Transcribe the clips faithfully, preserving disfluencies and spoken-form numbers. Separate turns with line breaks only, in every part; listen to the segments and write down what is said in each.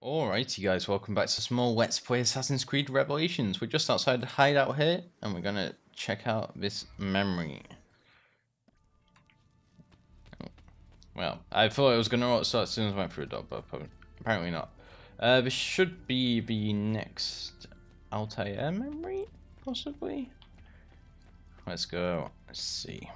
Alrighty guys, welcome back to small Let's Play Assassin's Creed Revelations. We're just outside the hideout here, and we're gonna check out this memory. Well, I thought it was gonna start as soon as I went through a door, but apparently not. Uh, this should be the next Altair memory, possibly? Let's go, let's see.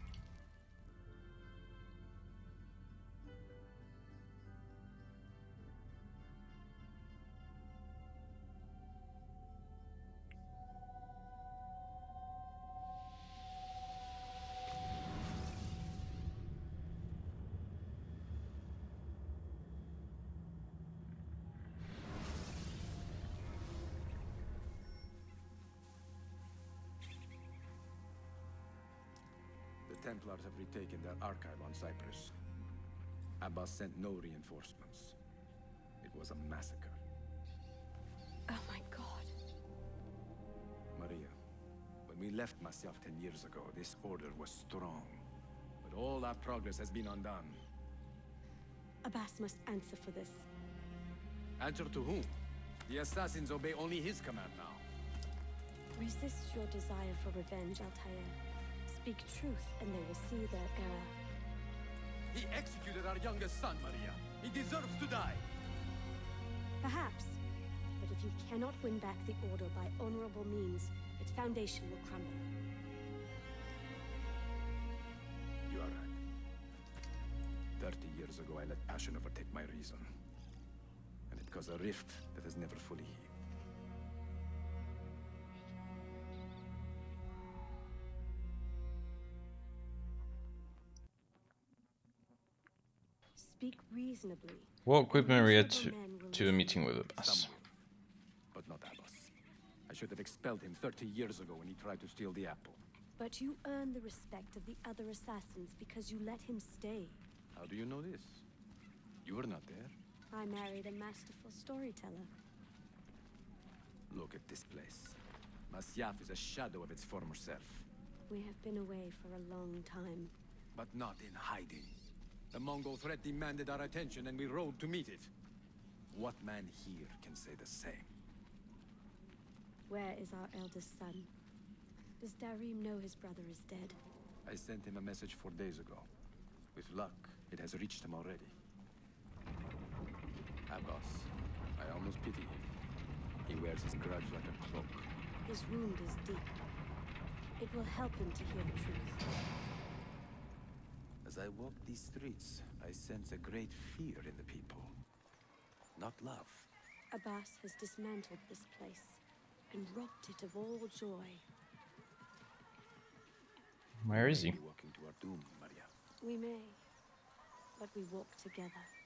The Templars have retaken their archive on Cyprus. Abbas sent no reinforcements. It was a massacre.
Oh my god.
Maria, when we left Masyaf ten years ago, this order was strong. But all our progress has been undone.
Abbas must answer for this.
Answer to whom? The assassins obey only his command now.
Resist your desire for revenge, Altair. Speak truth, and they will see their error.
He executed our youngest son, Maria. He deserves to die.
Perhaps. But if you cannot win back the Order by honorable means, its foundation will crumble.
You are right. Thirty years ago, I let passion overtake my reason. And it caused a rift that has never fully healed.
Speak reasonably.
Walk with Maria to, to a meeting with Abbas.
Some will, but not Abbas. I should have expelled him thirty years ago when he tried to steal the apple.
But you earn the respect of the other assassins because you let him stay.
How do you know this? You were not there.
I married a masterful storyteller.
Look at this place. Masyaf is a shadow of its former self.
We have been away for a long time.
But not in hiding. The Mongol threat demanded our attention and we rode to meet it. What man here can say the same?
Where is our eldest son? Does Darim know his brother is dead?
I sent him a message four days ago. With luck, it has reached him already. Abbas, I almost pity him. He wears his grudge like a cloak.
His wound is deep. It will help him to hear the truth.
As I walk these streets, I sense a great fear in the people. Not love.
Abbas has dismantled this place and robbed it of all joy.
Where is he?
We walk into our doom, Maria.
We may, but we walk together.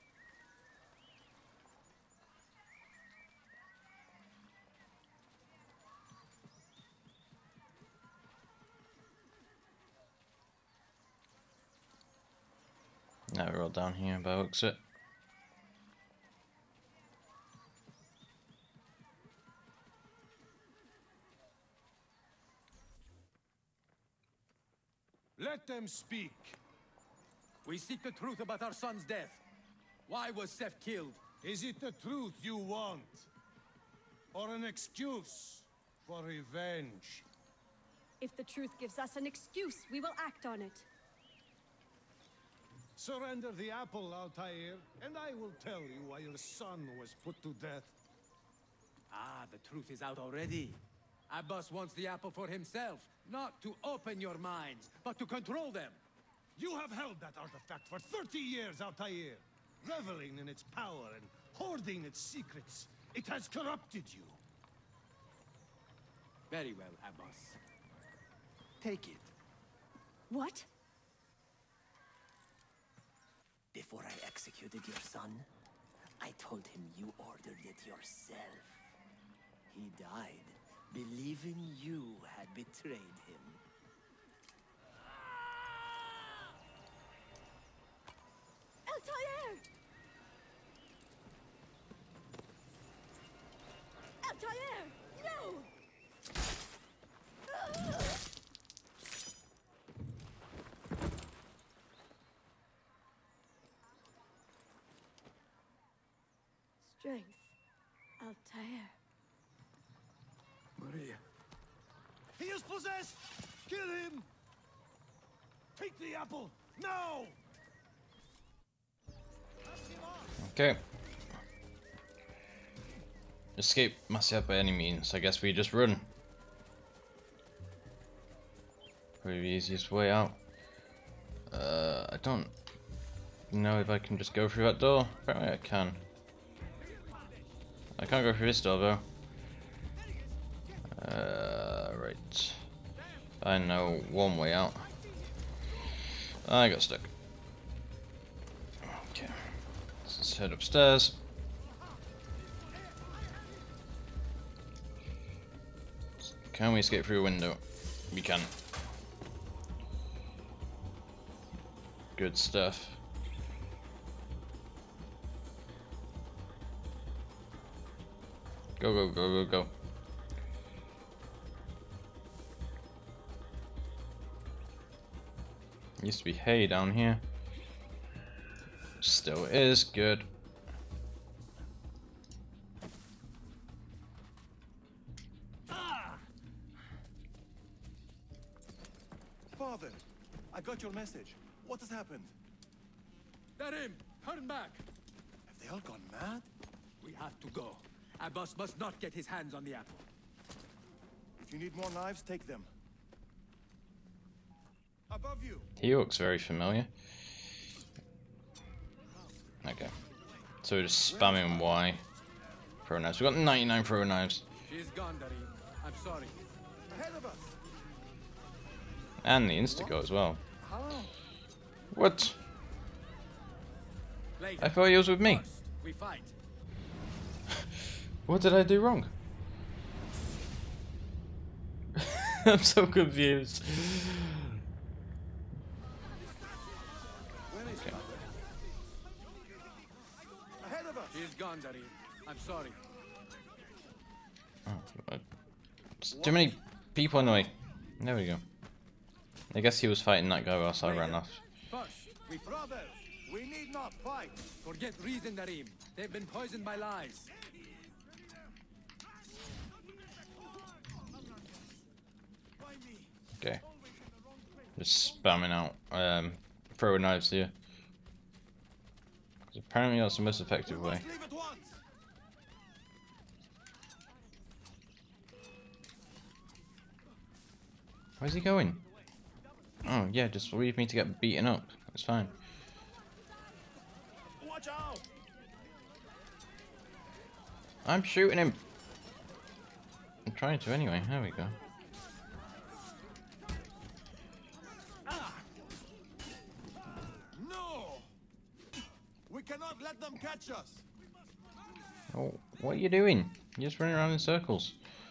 Now we're all down here by the looks of it.
Let them speak.
We seek the truth about our son's death. Why was Seth killed?
Is it the truth you want? Or an excuse for revenge?
If the truth gives us an excuse, we will act on it.
Surrender the apple, Altair, and I will tell you why your son was put to death.
Ah, the truth is out already. Abbas wants the apple for himself, not to open your minds, but to control them.
You have held that artifact for thirty years, Altair, reveling in its power and hoarding its secrets. It has corrupted you.
Very well, Abbas. Take it.
What?
Before I executed your son, I told him you ordered it yourself. He died, believing you had betrayed him.
Altair! Altair! No! strength, Altair.
Maria.
He is possessed! Kill him! Take the apple, now!
Okay. Escape Masyaf by any means. I guess we just run. Probably the easiest way out. Uh, I don't know if I can just go through that door. Apparently I can. I can't go through this door though. Uh, right. I know one way out. I got stuck. Okay. Let's head upstairs. Can we escape through a window? We can. Good stuff. Go, go, go, go, go. Used to be hay down here. Still is. Good.
Father, I got your message. What has happened?
Darim, turn back.
Have they all gone mad?
We have to go. Abbas must not get his hands on the apple.
If you need more knives, take them. Above you.
He looks very familiar. Okay. So we're just spamming Y. Throw knives. We've got ninety-nine throw knives.
She's gone, Darim. I'm sorry.
Ahead of us.
And the Instago as well.
How?
What?
Later.
I thought he was with me.
First, we fight.
What did I do wrong? I'm so confused.
Where is
Okay.
Father? Ahead of us.
She's gone, Darim. I'm sorry.
Oh, uh, it's too many people in the way. There we go. I guess he was fighting that guy whilst I ran off.
First, we
Brothers, we need not fight.
forget reason, Darim. They've been poisoned by lies.
Okay. Just spamming out um, throw knives here. 'Cause apparently that's the most effective way.
Leave at once.
Where's he going? Oh yeah, just leave me to get beaten up. It's fine.
Watch out.
I'm shooting him. I'm trying to anyway. There we go.
No. We cannot let them catch us.
Oh, what are you doing? You're just running around in circles.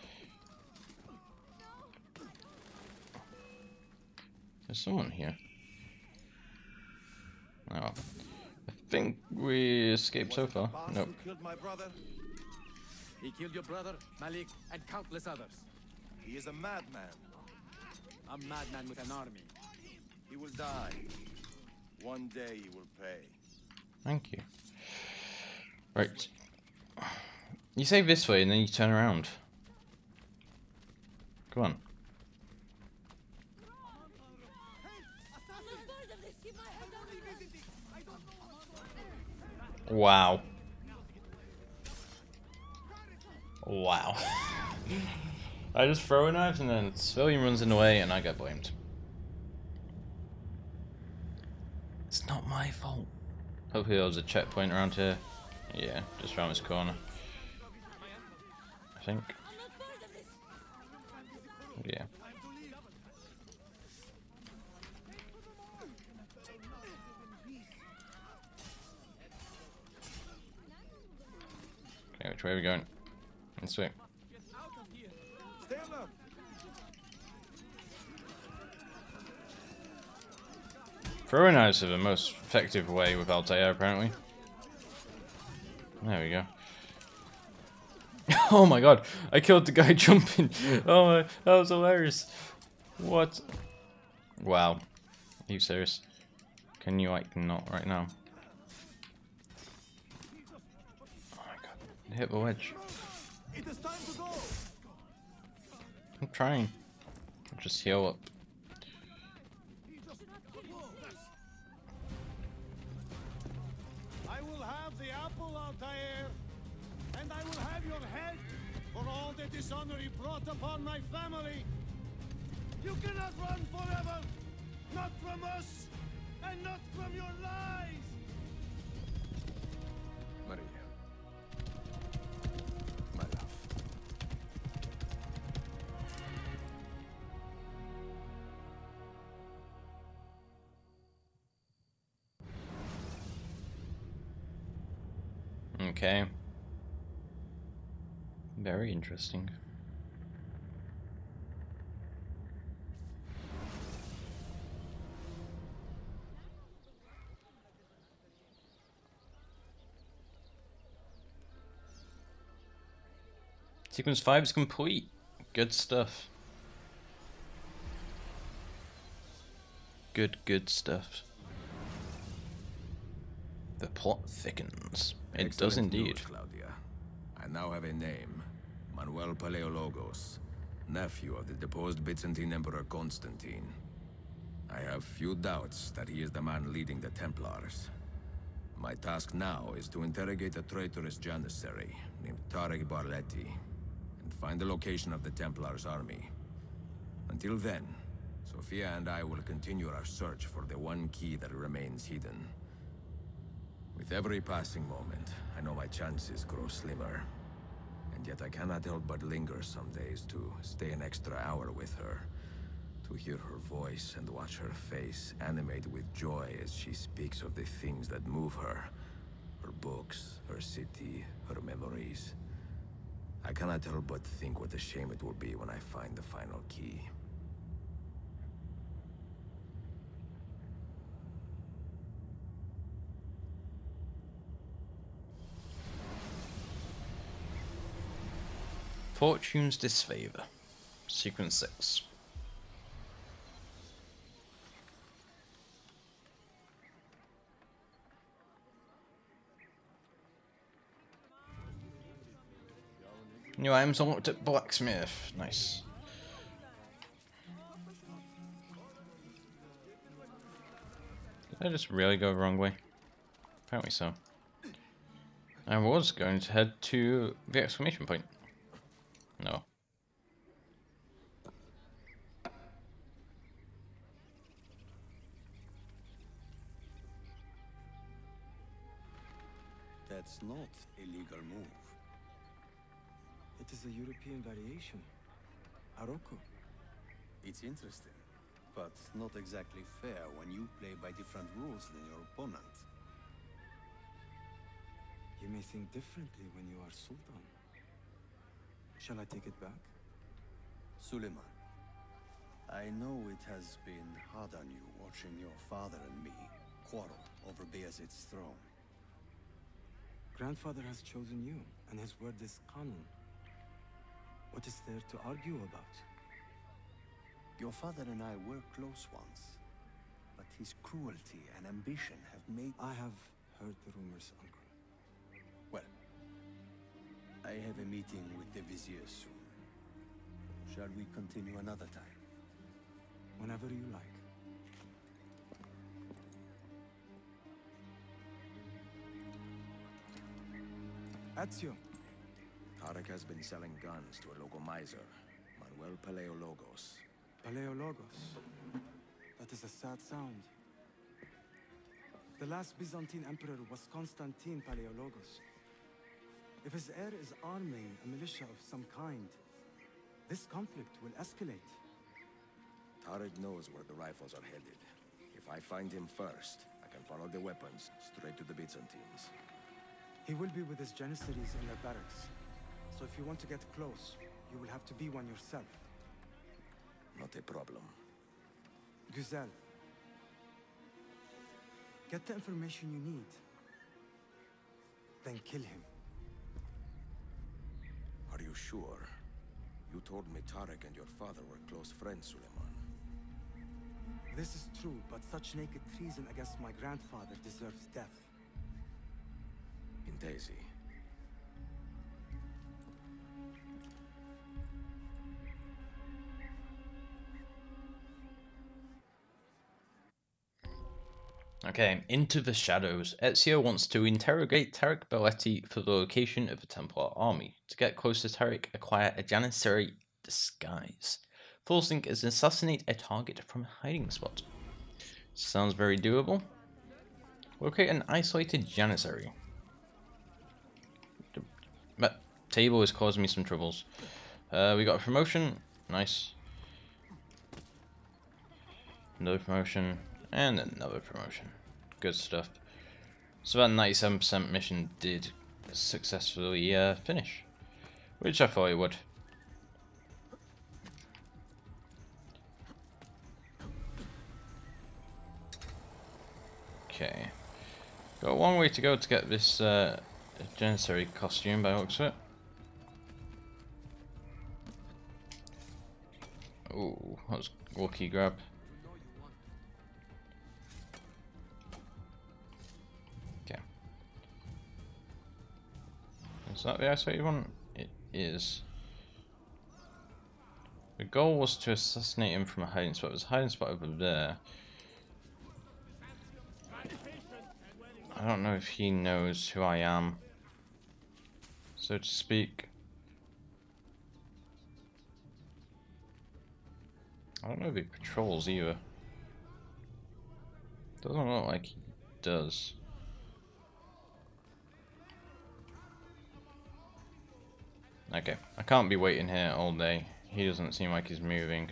There's someone here. Oh, I think we escaped so far.
Boss
Nope.
who killed my brother?
He killed your brother, Malik, and countless others.
He is a madman.
A madman with an army.
He will die. One day he will pay.
Thank you. Right. You say this way and then you turn around. Come on. Wow. Wow. I just throw a knife and then civilian runs in the way and I get blamed. It's not my fault. Hopefully there was a checkpoint around here. Yeah, just around this corner. I think. Yeah. Okay, which way are we going? This way.
Stay alert.
Throwing knives are the most effective way with Altair, apparently. There we go. Oh my god, I killed the guy jumping. Oh my, that was hilarious. What? Wow. Are you serious? Can you like not right now? Oh my god. hit the wedge.
It is time to go.
I'm trying. I'll just heal up.
I will have the apple, Altair, and I will have your head for all the dishonor you brought upon my family. You cannot run forever, not from us, and not from your lies.
Maria. My love.
Okay. Very interesting. Sequence five is complete. Good stuff. Good, good stuff. The plot thickens. It
Excellent
does indeed.
news, Claudia. I now have a name. Manuel Paleologos, nephew of the deposed Byzantine Emperor Constantine. I have few doubts that he is the man leading the Templars. My task now is to interrogate a traitorous janissary named Tarek Barleti and find the location of the Templars' army. Until then, Sophia and I will continue our search for the one key that remains hidden. With every passing moment, I know my chances grow slimmer. And yet I cannot help but linger some days to stay an extra hour with her. To hear her voice and watch her face animate with joy as she speaks of the things that move her. Her books, her city, her memories. I cannot help but think what a shame it will be when I find the final key.
Fortune's Disfavor. Sequence six. New items unlocked at Blacksmith. Nice. Did I just really go the wrong way? Apparently so. I was going to head to the exclamation point. No.
That's not a legal move.
It is a European variation. Aroko.
It's interesting, but not exactly fair when you play by different rules than your opponent.
You may think differently when you are Sultan. Shall I take it back?
Suleiman, I know it has been hard on you watching your father and me quarrel over Bayezid's throne.
Grandfather has chosen you, and his word is canon. What is there to argue about?
Your father and I were close once, but his cruelty and ambition have made...
I have heard the rumors, Uncle.
Well, I have a meeting with the Vizier soon. Shall we continue another time?
Whenever you like. Ezio.
Tarek has been selling guns to a local miser, Manuel Paleologos.
Paleologos. That is a sad sound. The last Byzantine emperor was Constantine Paleologos. If his heir is arming a militia of some kind, this conflict will escalate.
Tarek knows where the rifles are headed. If I find him first, I can follow the weapons straight to the Byzantines.
He will be with his janissaries in their barracks. So if you want to get close, you will have to be one yourself.
Not a problem.
Güzel. Get the information you need. Then kill him.
Are you sure? You told me Tarek and your father were close friends, Suleiman.
This is true, but such naked treason against my grandfather deserves death.
Intesi.
Okay, into the shadows. Ezio wants to interrogate Tarik Belletti for the location of the Templar army. To get close to Tarik, acquire a Janissary disguise. Forcing is assassinate a target from a hiding spot. Sounds very doable. Locate an isolated Janissary. That table is causing me some troubles. Uh, we got a promotion. Nice. Another promotion. And another promotion. Good stuff. So that ninety-seven percent mission did successfully uh, finish. Which I thought it would. Okay. Got a long way to go to get this uh, Janissary costume by the looks of it. Ooh, that was a lucky grab. Okay. Is that the isolated one? It is. The goal was to assassinate him from a hiding spot. There's a hiding spot over there. I don't know if he knows who I am, so to speak. I don't know if he patrols either. Doesn't look like he does. Okay, I can't be waiting here all day. He doesn't seem like he's moving.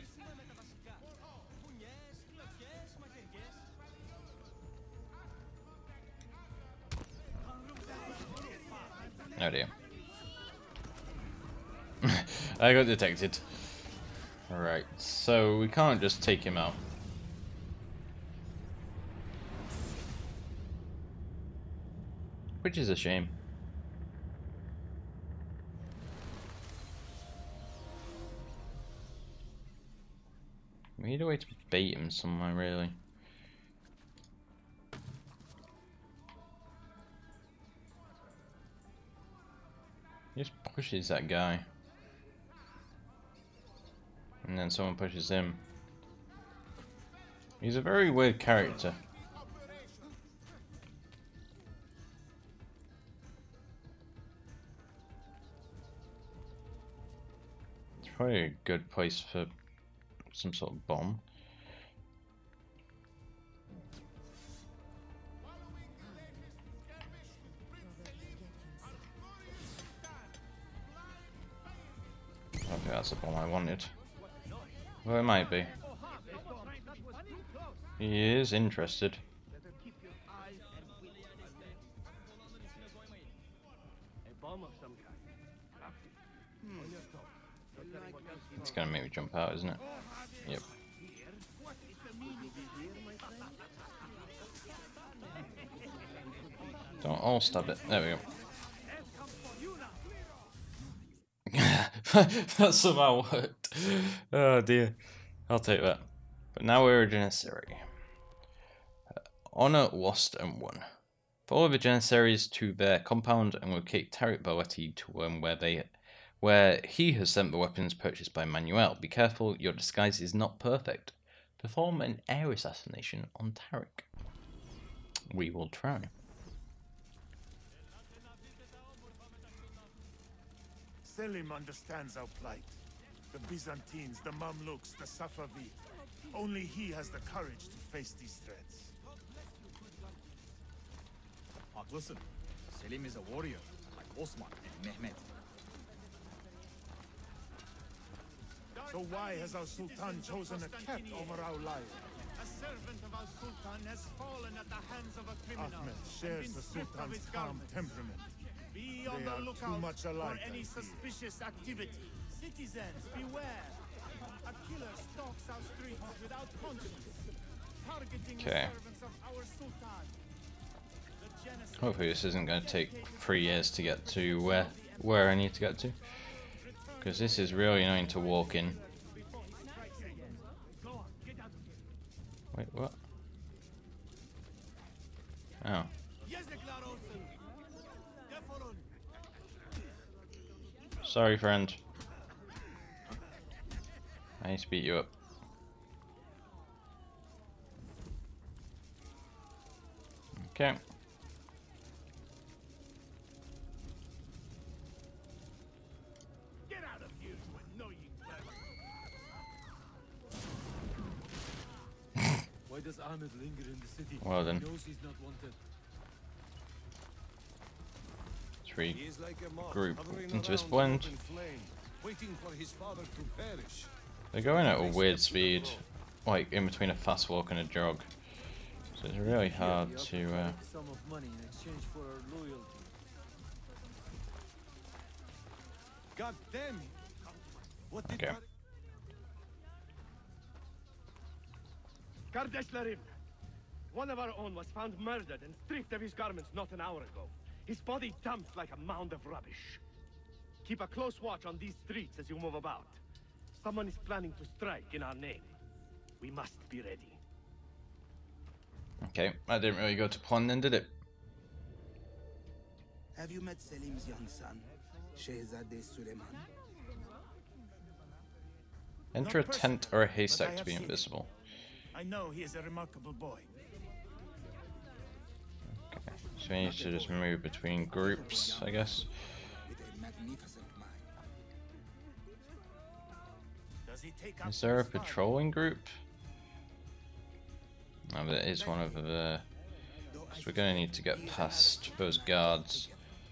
Oh dear. I got detected. Alright, so we can't just take him out. Which is a shame. We need a way to bait him somewhere, really. He just pushes that guy. And then someone pushes him. He's a very weird character. It's probably a good place for some sort of bomb. Okay, that's the bomb I wanted. Well, it might be. He is interested. It's gonna make me jump out, isn't it? Yep. Don't all stab it. There we go. That somehow worked. Oh dear. I'll take that. But now we're a Janissary. Uh, Honor lost and won. Follow the Janissaries to their compound and locate Tarik Belletti to learn where they where he has sent the weapons purchased by Manuel. Be careful, your disguise is not perfect. Perform an air assassination on Tarik. We will try.
Selim understands our plight. The Byzantines, the Mamluks, the Safavid. Only he has the courage to face these threats.
Haklısın. Selim is a warrior, like Osman and Mehmet.
So why has our Sultan chosen a cat over our lives?
A servant of our Sultan has fallen at the hands of a criminal.
Ahmed shares the Sultan's calm temperament.
Be
They
on the
are
lookout
too much alike,
for any
I fear.
suspicious activity. Citizens, beware. A killer stalks our streets without conscience, targeting
Okay.
the servants of our Sultan. The genocide
Hopefully this isn't going to take three years to get to where where I need to get to. Because this is really annoying to walk in. Wait, what? Oh. Sorry, friend. I need to beat you up. Okay.
Get out of here, you annoying bastard!
Why does Ahmed linger in the city?
Well then.
He knows he's not wanted.
Three
He is like a moth
group
hovering
into this
around
blend.
an open flame, waiting for his father to perish.
They're going at a weird speed, like in between a fast walk and a jog. So it's really hard to. Uh,
Sum of money in exchange for our loyalty.
God damn it! What did
Okay.
Kardesh Larim, one of our own was found murdered and stripped of his garments not an hour ago. His body dumped like a mound of rubbish. Keep a close watch on these streets as you move about. Someone is planning to strike in our name. We must be ready.
okay, that didn't really go to plan then, did it?
Have you met Selim's young son, Shehzadeh Suleiman?
Enter a tent or a haystack to be invisible.
I know he is a remarkable boy.
Okay, so we need to just move between groups, I guess.
With a magnificent mind.
Does he take
Is there a patrolling group? No, but it is one of the. So we're gonna need to get past those guards.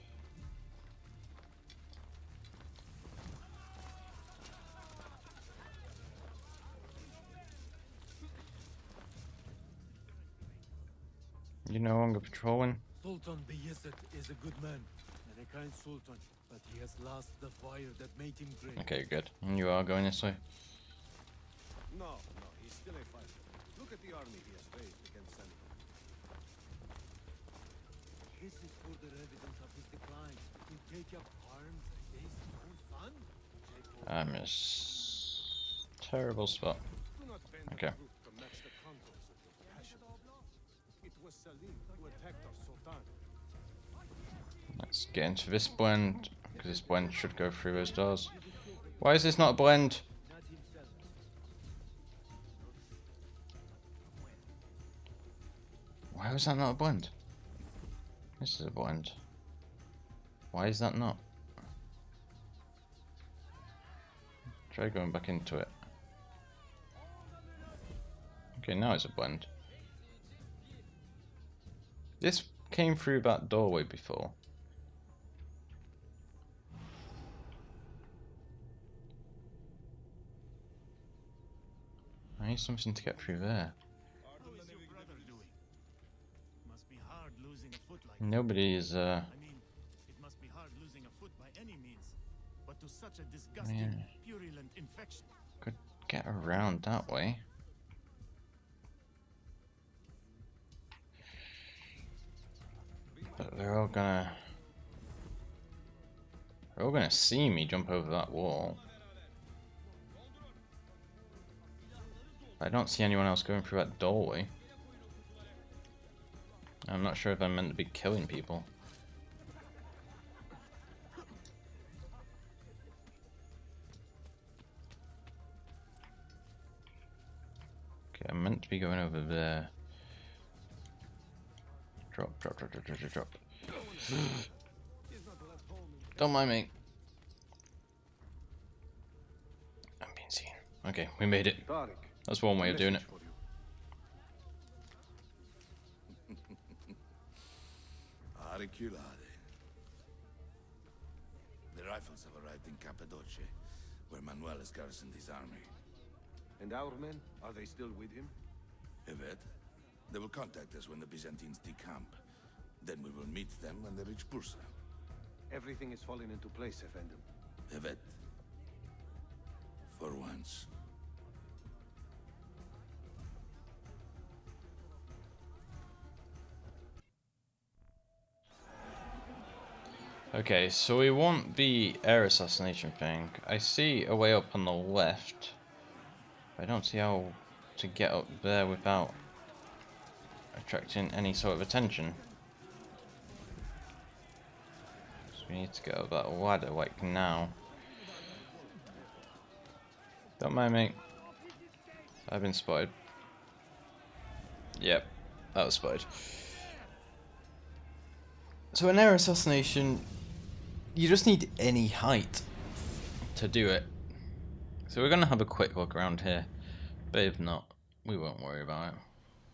You no longer patrolling?
Sultan Bayezid is a good man and a kind sultan, but he has lost the fire that made him great.
Okay, good. And you are going this way?
No, no, he's still a fighter. Look at the army he has raised against Selim.
This is further evidence of his decline. To take up arms against his own son?
I'm in a s terrible spot.
Do not bend the
Okay.
truth to match the contours of your passion. It was Selim who attacked our Sultan.
Let's get into this blend, because this blend should go through those doors. Why is this not a blend? Why was that not a blend? This is a blend. Why is that not? Try going back into it. Okay, now it's a blend. This came through that doorway before. I need something to get through there.
How is your brother doing? Must be hard losing a foot like
Nobody is, uh...
I mean, it must be hard losing a foot by any means. But to such a disgusting,
Man.
purulent infection.
Could get around that way. But they're all gonna... They're all gonna see me jump over that wall. I don't see anyone else going through that doorway. I'm not sure if I'm meant to be killing people. Okay, I'm meant to be going over there. Drop, drop, drop, drop, drop, drop, drop. Don't mind me. I'm being seen. Okay, we made it. That's one way of doing it.
Auriculade. The rifles have arrived in Cappadocia, where Manuel has garrisoned his army.
And our men, are they still with him?
Evet. They will contact us when the Byzantines decamp. Then we will meet them when they reach Bursa.
Everything is falling into place, Effendim.
Evet. For once.
Okay, so we want the air assassination thing. I see a way up on the left. I don't see how to get up there without attracting any sort of attention. So we need to get up that ladder like now. Don't mind me. I've been spotted. Yep, that was spotted. So an air assassination, you just need any height to do it. So we're going to have a quick look around here, but if not, we won't worry about it.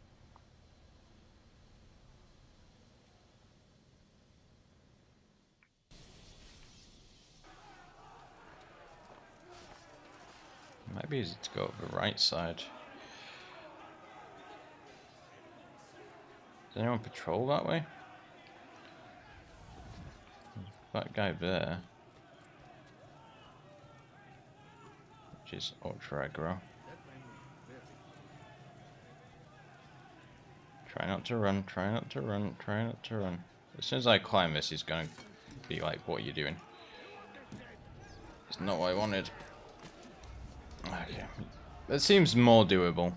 Might be easy to go up the right side. Does anyone patrol that way? That guy there, which is ultra aggro. Try not to run, try not to run, try not to run. As soon as I climb this, he's gonna be like, what are you doing? It's not what I wanted. Okay. That seems more doable.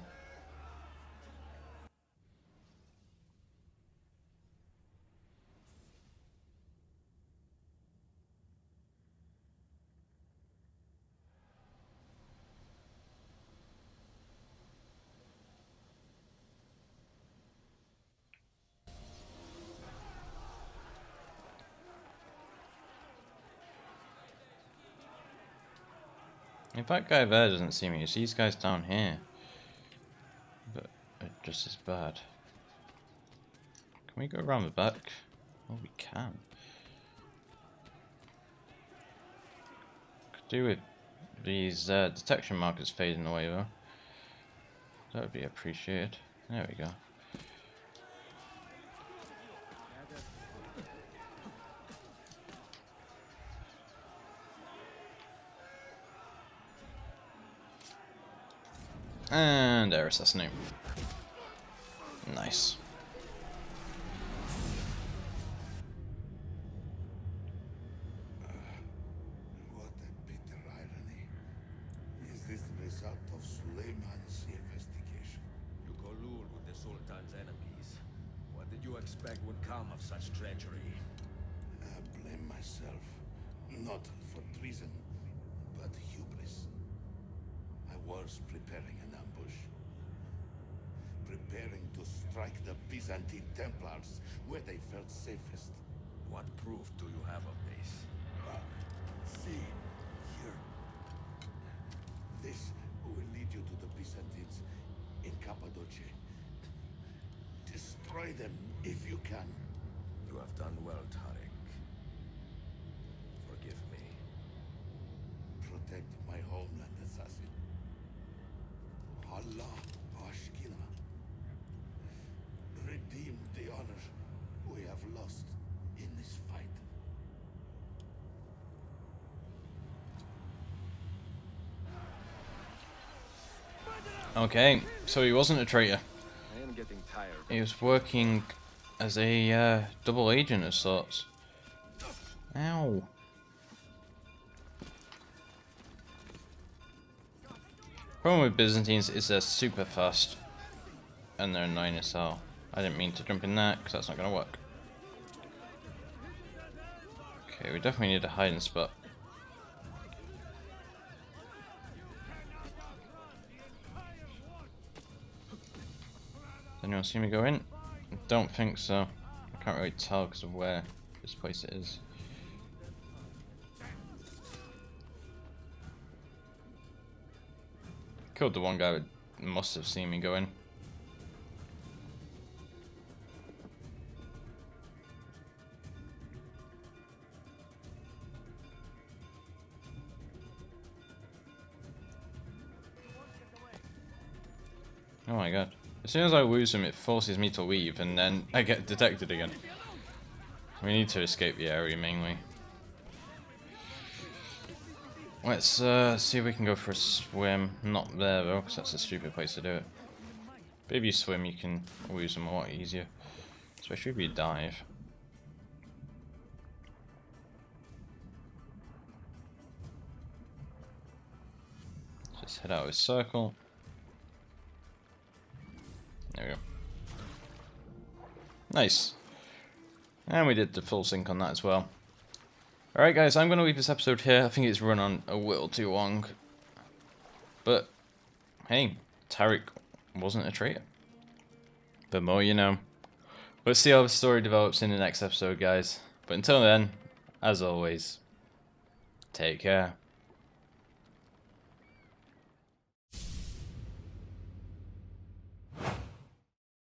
If that guy there doesn't see me, it's these guys down here. But it's just as bad. Can we go around the back? Oh, we can. Could do with these uh, detection markers fading away though. That would be appreciated. There we go. And air assassinate. Nice.
What a bitter irony. Is this the result of Suleiman's investigation?
You collude with the Sultan's enemies. What did you expect would come of such treachery?
I blame myself. Not for treason, but hubris. I was preparing an ambush. Preparing to strike the Byzantine Templars where they felt safest.
What proof do you have of this?
Ah, see, here. This will lead you to the Byzantines in Cappadocia. Destroy them if you can.
You have done well, Tariq. Forgive me.
Protect my homeland, assassin. Allah Ashkina. Redeem the honor we have lost in this fight.
Okay, so he wasn't a traitor.
I am getting tired.
He was working as a uh, double agent of sorts. Ow. Problem with Byzantines is they're super fast. And they're annoying as hell. I didn't mean to jump in that, because that's not going to work. Okay, we definitely need a hiding spot. Does anyone see me go in? I don't think so. I can't really tell because of where this place is. Killed the one guy who must have seen me go in. Oh my god. As soon as I lose him, it forces me to leave, and then I get detected again. We need to escape the area, mainly. Let's uh, see if we can go for a swim. Not there, though, because that's a stupid place to do it. But if you swim, you can lose them a lot easier. Especially if you dive. Just head out of his circle. There we go. Nice. And we did the full sync on that as well. Alright guys, I'm going to leave this episode here. I think it's run on a little too long. But, hey, Tariq wasn't a traitor. The more you know. Let's see how the story develops in the next episode, guys. But until then, as always, take care.